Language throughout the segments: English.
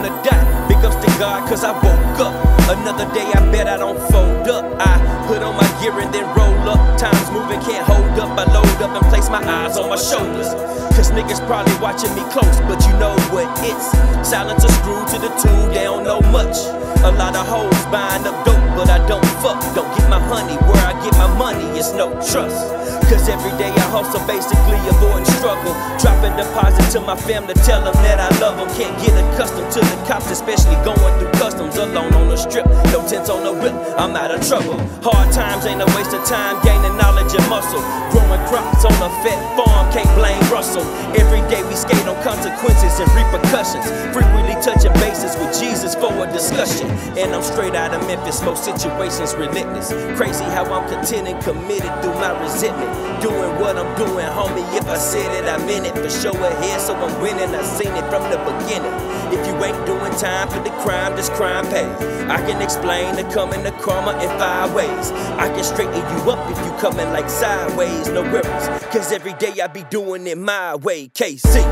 a dot. Big ups to God, cause I woke up. Another day, I bet I don't fold up. I put on my gear and then roll up. Time's moving, can't hold up. I load up and place my eyes on my shoulders. Cause niggas probably watching me close, but you know what it's. Silence a screw to the tune, they don't know much. A lot of hoes buying up dope, but I don't fuck. Don't get my honey where I get my money, it's no trust. Cause every day I hustle, basically avoiding struggle. Dropping deposit to my family, tell them that I love them. Can't get accustomed to the cops, especially going through customs. Alone on the strip, no tents on the whip, I'm out of trouble. Hard times ain't a waste of time, gaining knowledge and muscle. Growing crops on a fat farm, can't blame Russell. Every day we skate on consequences and repercussions. Frequently touching bases with Jesus for a discussion. And I'm straight out of Memphis, most situations relentless. Crazy how I'm content and committed through my resentment. Doing what I'm doing, homie, if I said it, I meant it. For show ahead, so I'm winning, I seen it from the beginning. If you ain't doing time for the crime, this crime pays. I can explain the coming to karma in 5 ways. I can straighten you up if you coming like sideways, no worries. Cause every day I be doing it my way, KC.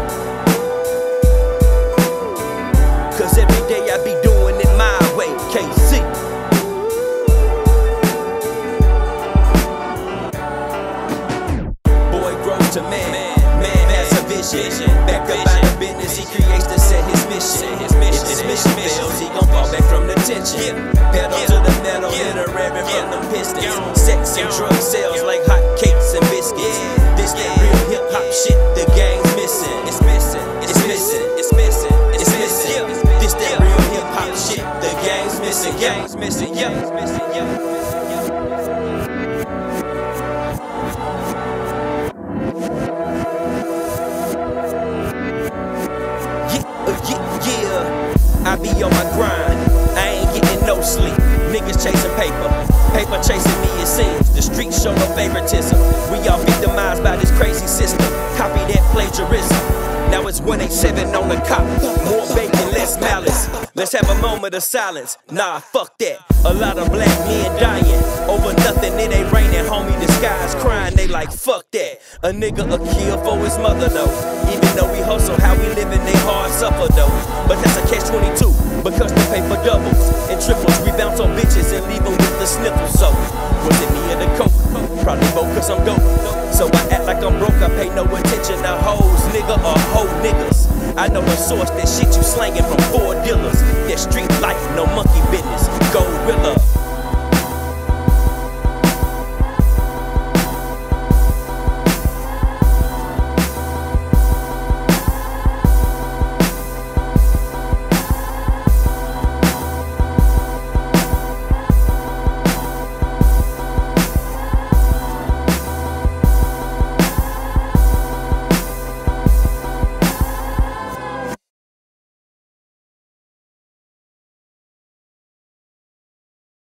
Cause every day I be doing it my way, KC. Boy grows to man, man has a vision. Back up out of business, he creates to set his mission. If this mission fails, he gon' fall back from the tension. Pedal to the metal, literary from the pistons. Sex and drug sales like hot cakes and biscuits. This that real hip hop shit the game's missing. It's missing, it's missing, it's missing, it's missing. This that real hip hop shit the game's missing, game's missing, yeah, it's missing, yeah. I be on my grind, I ain't getting no sleep. Niggas chasing paper, paper chasing me it seems. The streets show no favoritism. We all victimized by this crazy system. Copy that plagiarism. Now it's 187 on the cop. More bacon, less malice. Let's have a moment of silence. Nah, fuck that. A lot of black men dying over nothing. It ain't raining, homie. The sky's crying. They like, fuck that. A nigga a kill for his mother though. Even though we hustle, how we living, they hard suffer though. But that's a catch-22 because the paper doubles and triples. We bounce on bitches and leave them with the sniffles. So was it me or the coke? Probably both cause I'm dope. So I act like I'm broke. I pay no attention to hoes, nigga, or hoe niggas. I know the source, that shit you slanging from 4